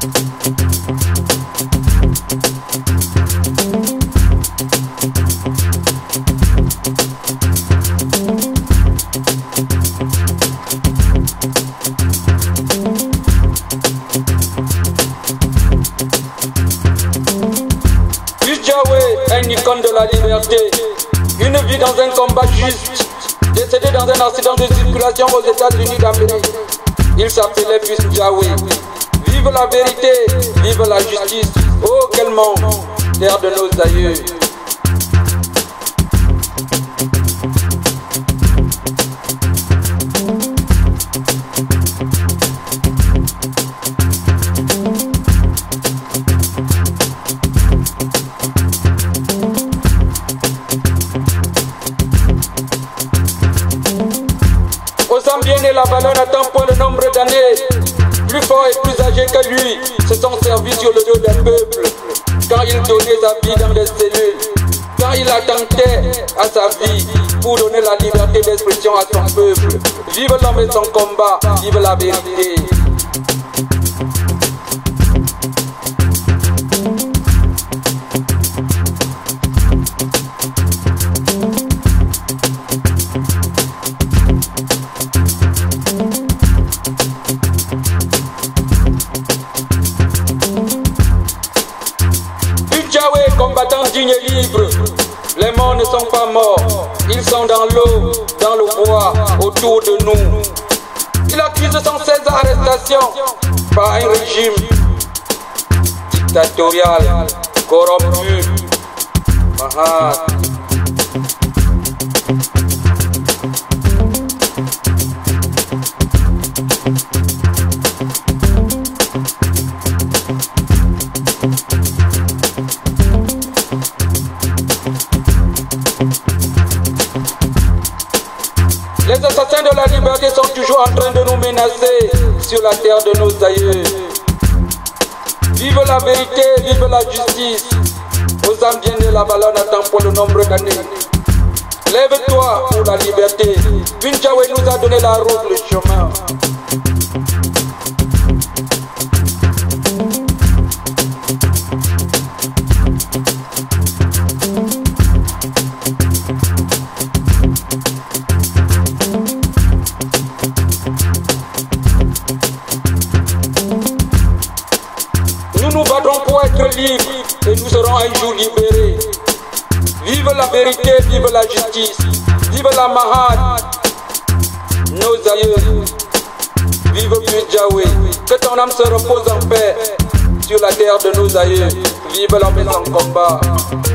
Un icône de la liberté, une vie dans un combat juste, décédé dans un accident de circulation aux États-Unis d'Amérique. Il s'appelait Fils Jawé. Vive la vérité, vive la justice. Oh quel monde, terre de nos aïeux. Bien et la valeur n'attend point le nombre d'années. Plus fort et plus âgé que lui se sont servis sur le dos d'un peuple. Quand il donnait sa vie dans les cellules, quand il attentait à sa vie pour donner la liberté d'expression à son peuple. Vive l'homme et son combat, vive la vérité. Combattants dignes et libres, les morts ne sont pas morts, ils sont dans l'eau, dans le bois, autour de nous. Il accuse sans cesse arrestations par un régime dictatorial, corrompu. Les assassins de la liberté sont toujours en train de nous menacer sur la terre de nos aïeux. Vive la vérité, vive la justice. Aux âmes bien nées, la valeur n'attend pas le nombre d'années. Lève-toi pour la liberté. Fils Jawé nous a donné la route, le chemin. Nous nous battrons pour être libres et nous serons un jour libérés. Vive la vérité, vive la justice, vive la Mahad, nos aïeux. Vive Fils Jawé, que ton âme se repose en paix sur la terre de nos aïeux. Vive l'homme et son combat.